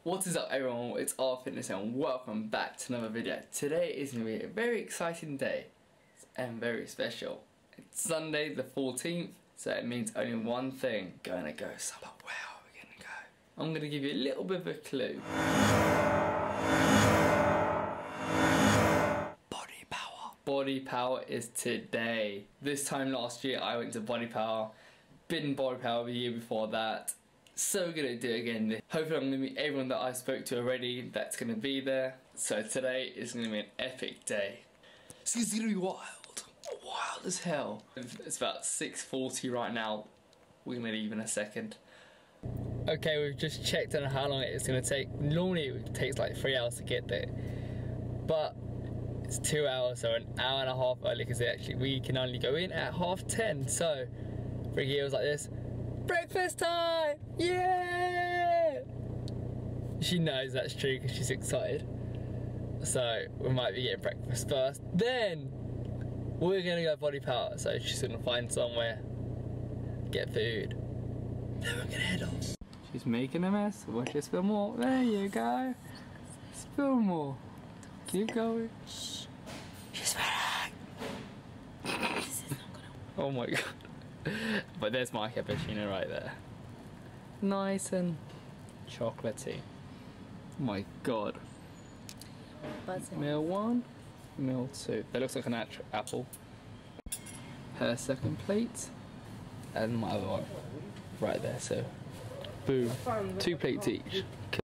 What is up everyone, it's RFitness and welcome back to another video. Today is going to be a very exciting day and very special. It's Sunday the 14th, so it means only one thing, gonna go somewhere. Where are we gonna go? I'm gonna give you a little bit of a clue. BODYPOWER. BODYPOWER is today. This time last year I went to BODYPOWER, been BODYPOWER the year before that. So we're gonna do it again. Hopefully I'm gonna meet everyone that I spoke to already that's gonna be there. So today is gonna be an epic day. So it's gonna be wild. Wild as hell. It's about 6:40 right now. We're gonna leave in a second. Okay, we've just checked on how long it's gonna take. Normally it takes like 3 hours to get there. But it's 2 hours, so an hour and a half early because we can only go in at 10:30. So Ricky was like this. Breakfast time! Yeah! She knows that's true because she's excited. So we might be getting breakfast first. Then we're gonna go BODYPOWER. So she's gonna find somewhere, get food. Then we're gonna head off. She's making a mess. Watch her spill more. There you go. Spill more. Keep going. Shh. She's spilling. This is not gonna work. Oh my god. But there's my cappuccino right there. Nice and chocolatey. Oh my god. Meal 1, meal 2. That looks like an apple. Her second plate. And my other one. Right there, so boom. 2 plates each.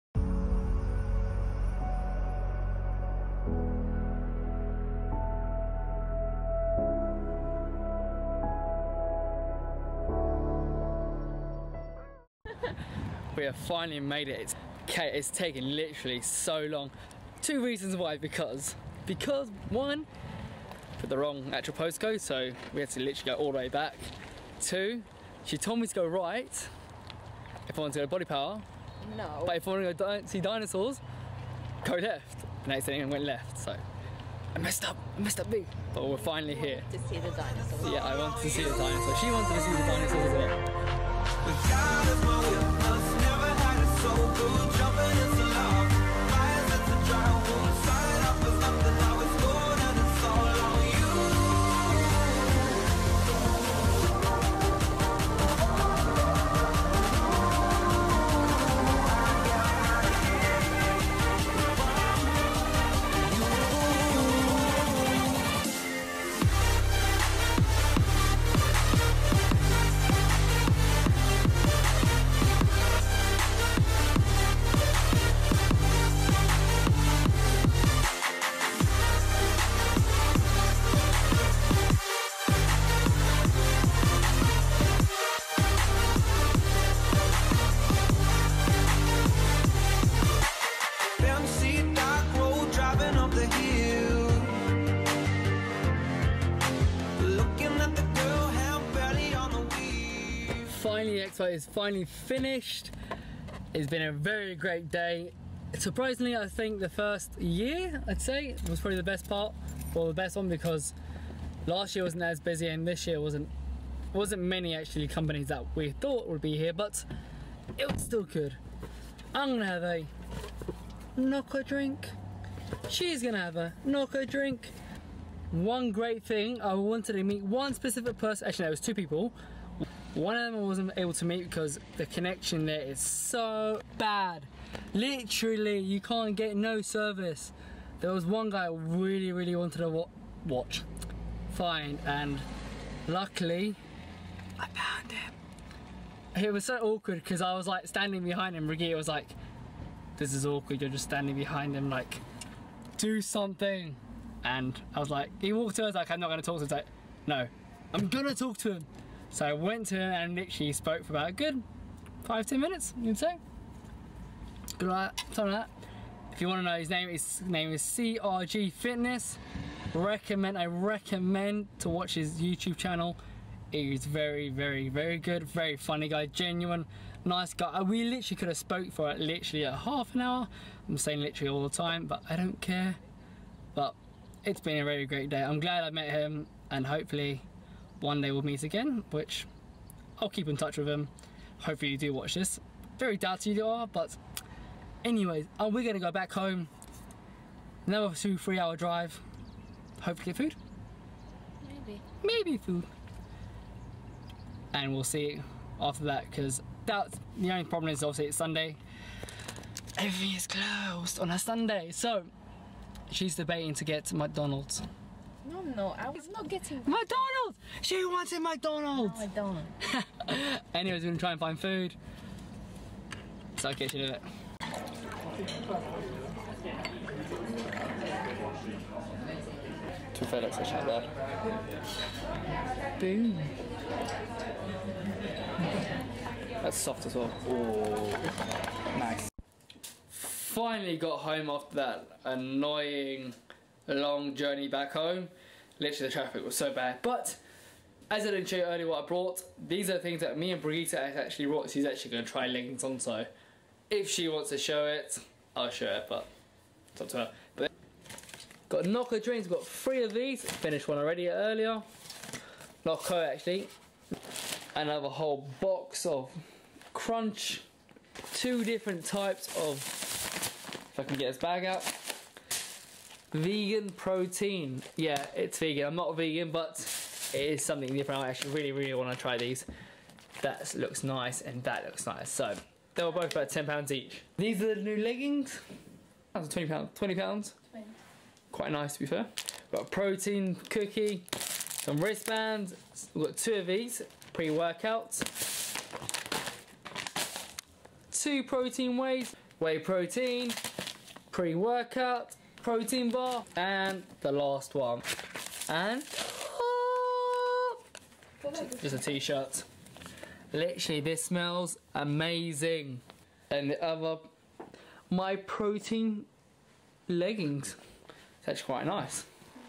We have finally made it. It's taken literally so long. 2 reasons why. Because one, put the wrong actual postcode, so we had to literally go all the way back. 2, she told me to go right if I want to go to BODYPOWER. No. But if I want to go see dinosaurs, go left. And next thing I went left, so I messed up big. But we're finally here. To see the dinosaurs. Yeah, I wanted to see the dinosaurs. She wanted to see the dinosaurs as well. So good, jumping into love. Fires at the dry wound, started off as nothing, now it's gone and it's all on Finally, the expo is finally finished. It's been a very great day. Surprisingly, I think the first year, I'd say, was probably the best part, or the best one, because last year wasn't as busy and this year wasn't many actually companies that we thought would be here, but it was still good. I'm gonna have a Noco drink. She's gonna have a Noco drink. One great thing, I wanted to meet one specific person. Actually, there was 2 people. One of them I wasn't able to meet because the connection there is so bad. Literally, you can't get no service. There was one guy I really wanted to find, and luckily, I found him. It was so awkward because I was like standing behind him. Ricky was like, "This is awkward. You're just standing behind him. Like, do something." And I was like, he walked to us like, "I'm not gonna talk to him." I was like, "No, I'm gonna talk to him." So I went to him and literally spoke for about a good 5-10 minutes, you'd say. Good like that, something like that. If you want to know his name is Crgfitness. I recommend to watch his YouTube channel. He's very good, very funny guy, genuine, nice guy. We literally could have spoke for literally a half an hour. I'm saying literally all the time, but I don't care. But it's been a very great day. I'm glad I met him, and hopefully one day we'll meet again, which I'll keep in touch with him. Hopefully you do watch this. Very doubtful you are, but Anyways, we're gonna go back home. Another 2-3 hour drive. Hopefully food. Maybe food. And we'll see after that, because that's the only problem is obviously it's Sunday. Everything is closed on a Sunday. So she's debating to get McDonald's. No, I was not getting McDonald's! She wanted McDonald's! No, I don't. Anyways, we're gonna try and find food. So okay, she did it. Two FedEx, I should that. Boom. That's soft as well. Oh, nice. Finally got home after that annoying long journey back home. Literally the traffic was so bad. But as I didn't show you earlier what I brought, these are the things that me and Brigitte actually brought. She's actually going to try leggings on, so if she wants to show it, I'll show it, but it's up to her. But got Knocker drinks, got 3 of these. Finished one already earlier. Knocker actually. Another whole box of Crunch. 2 different types of, if I can get this bag out, vegan protein. Yeah, it's vegan. I'm not vegan, but it is something different. I actually really want to try these. That looks nice and that looks nice. So they were both about £10 each. These are the new leggings. That was £20. £20. 20. Quite nice to be fair. Got a protein cookie, some wristbands. We've got 2 of these pre-workouts. 2 protein whey protein, pre-workout, protein bar, and the last one. And just a t-shirt. Literally, this smells amazing. And the other, my protein leggings. It's actually quite nice.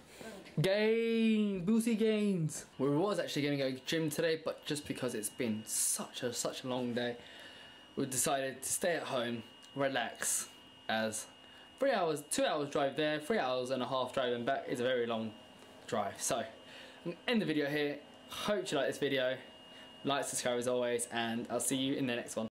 Booty gains. We was actually going to go gym today, but just because it's been such a long day, we decided to stay at home, relax, as 3 hours, 2 hours drive there, 3 hours and a half driving back is a very long drive. So I'm going to end the video here. Hope you like this video. Like, subscribe as always, and I'll see you in the next one.